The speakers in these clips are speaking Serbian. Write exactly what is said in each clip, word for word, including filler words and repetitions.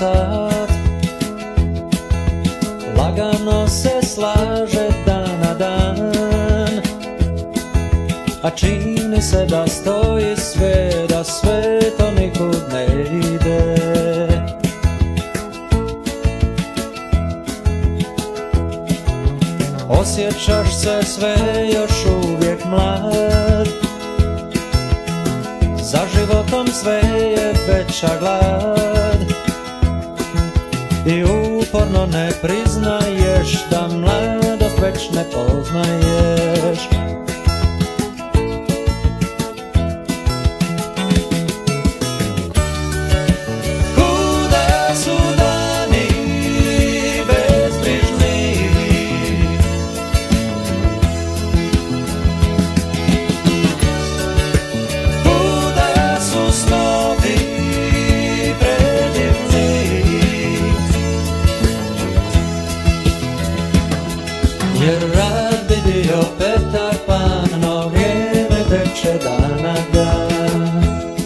sat, lagano se slaže dan na dan, a čini se da stoji sve, da sve to nikud ne ide. Osjećaš se sve još uvijek mlad, za životom sve je veća glad, i uporno ne priznaješ da mladost već ne poznaješ. Kuda su dani bezbrižni, kuda su snovi predivni, jer rad bi bio Petar Pan, no vrijeme teče dan na dan.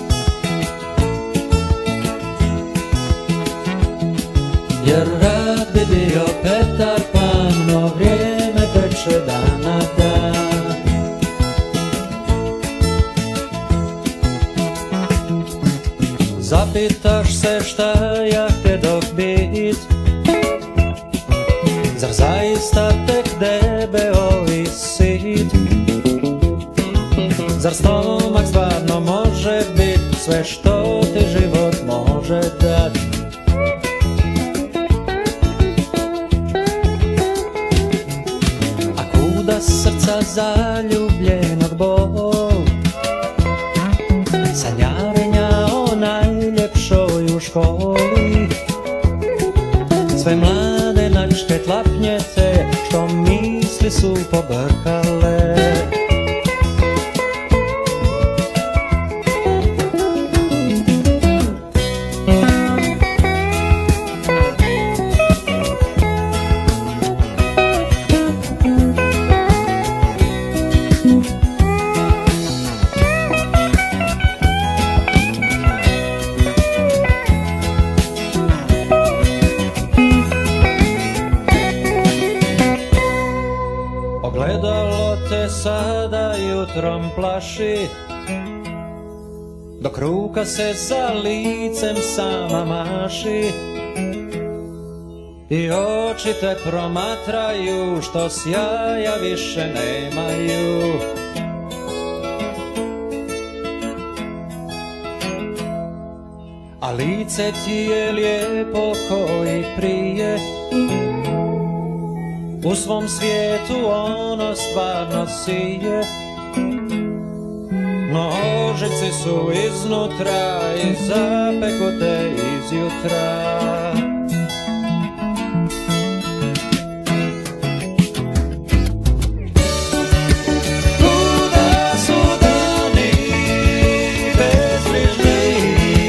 Jer rad bi bio Petar Pan, no vrijeme teče dan na dan. Zapitaš se šta ja htjedok bit, zar zaista tek debeo i sit? Zar stomak stvarno može bit sve što ti život može dat? A kuda srca zaljubljenog bol, sanjarenja o najljepšoj u školi, sve mlade načke tlapnjete što misli su pobrkale. Ogledalo te sada jutrom plaši, dok ruka se za licem sama maši, i oči te promatraju što sjaja više nemaju. A lice ti je lijepo ko i prije, u svom svijetu ono stvarno sije, no ožici su iznutra i zapeku te izjutra. Kuda su dani bezbrižni,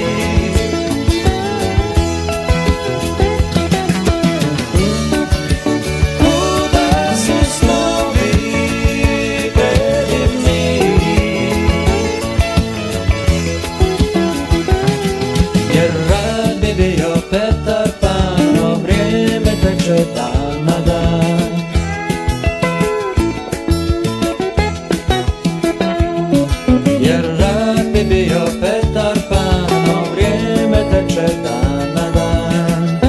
Petar Pan, no vrijeme teče dan na dan. Jer rad bi bio Petar Pan, no vrijeme teče dan na dan.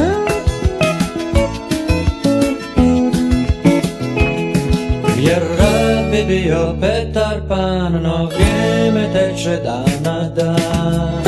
Jer rad bi bio Petar Pan, no vrijeme teče dan na dan.